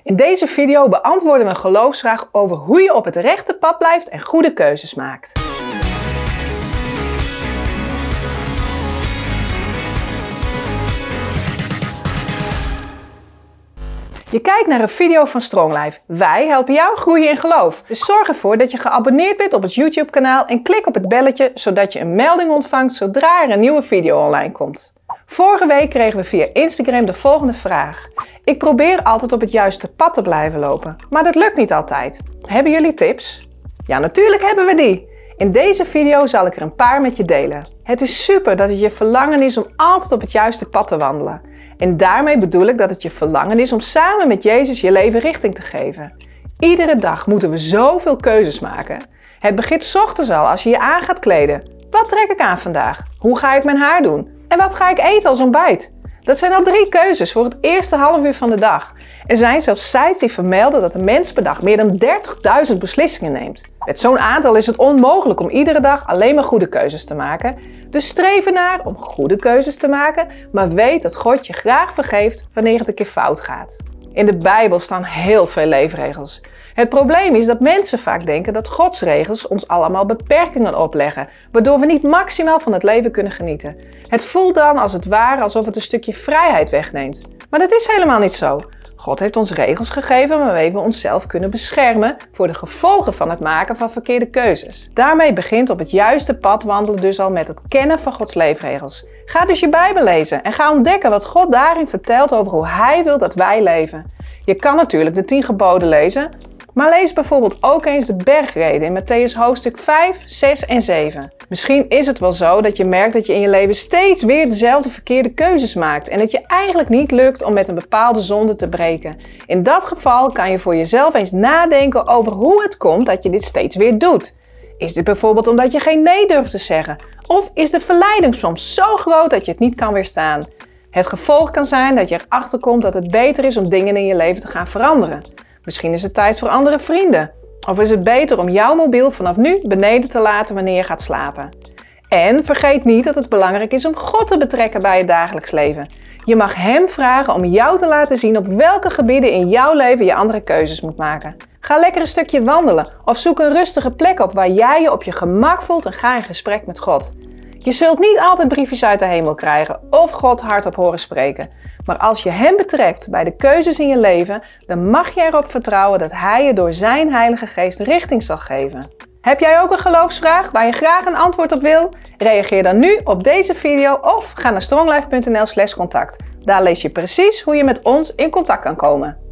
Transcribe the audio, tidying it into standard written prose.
In deze video beantwoorden we een geloofsvraag over hoe je op het rechte pad blijft en goede keuzes maakt. Je kijkt naar een video van Strong Life. Wij helpen jou groeien in geloof. Dus zorg ervoor dat je geabonneerd bent op het YouTube kanaal en klik op het belletje zodat je een melding ontvangt zodra er een nieuwe video online komt. Vorige week kregen we via Instagram de volgende vraag. Ik probeer altijd op het juiste pad te blijven lopen, maar dat lukt niet altijd. Hebben jullie tips? Ja, natuurlijk hebben we die. In deze video zal ik er een paar met je delen. Het is super dat het je verlangen is om altijd op het juiste pad te wandelen. En daarmee bedoel ik dat het je verlangen is om samen met Jezus je leven richting te geven. Iedere dag moeten we zoveel keuzes maken. Het begint 's ochtends al als je je aan gaat kleden. Wat trek ik aan vandaag? Hoe ga ik mijn haar doen? En wat ga ik eten als ontbijt? Dat zijn al 3 keuzes voor het eerste half uur van de dag. Er zijn zelfs sites die vermelden dat een mens per dag meer dan 30.000 beslissingen neemt. Met zo'n aantal is het onmogelijk om iedere dag alleen maar goede keuzes te maken. Dus streef ernaar om goede keuzes te maken, maar weet dat God je graag vergeeft wanneer het een keer fout gaat. In de Bijbel staan heel veel leefregels. Het probleem is dat mensen vaak denken dat Gods regels ons allemaal beperkingen opleggen, waardoor we niet maximaal van het leven kunnen genieten. Het voelt dan als het ware alsof het een stukje vrijheid wegneemt. Maar dat is helemaal niet zo. God heeft ons regels gegeven waarmee we onszelf kunnen beschermen voor de gevolgen van het maken van verkeerde keuzes. Daarmee begint op het juiste pad wandelen dus al met het kennen van Gods leefregels. Ga dus je Bijbel lezen en ga ontdekken wat God daarin vertelt over hoe Hij wil dat wij leven. Je kan natuurlijk de 10 geboden lezen, maar lees bijvoorbeeld ook eens de bergreden in Mattheüs hoofdstuk 5, 6 en 7. Misschien is het wel zo dat je merkt dat je in je leven steeds weer dezelfde verkeerde keuzes maakt en dat je eigenlijk niet lukt om met een bepaalde zonde te breken. In dat geval kan je voor jezelf eens nadenken over hoe het komt dat je dit steeds weer doet. Is dit bijvoorbeeld omdat je geen nee durft te zeggen? Of is de verleiding soms zo groot dat je het niet kan weerstaan? Het gevolg kan zijn dat je erachter komt dat het beter is om dingen in je leven te gaan veranderen. Misschien is het tijd voor andere vrienden. Of is het beter om jouw mobiel vanaf nu beneden te laten wanneer je gaat slapen. En vergeet niet dat het belangrijk is om God te betrekken bij je dagelijks leven. Je mag Hem vragen om jou te laten zien op welke gebieden in jouw leven je andere keuzes moet maken. Ga lekker een stukje wandelen of zoek een rustige plek op waar jij je op je gemak voelt en ga in gesprek met God. Je zult niet altijd briefjes uit de hemel krijgen of God hardop horen spreken. Maar als je Hem betrekt bij de keuzes in je leven, dan mag je erop vertrouwen dat Hij je door Zijn Heilige Geest richting zal geven. Heb jij ook een geloofsvraag waar je graag een antwoord op wil? Reageer dan nu op deze video of ga naar stronglife.nl/contact. Daar lees je precies hoe je met ons in contact kan komen.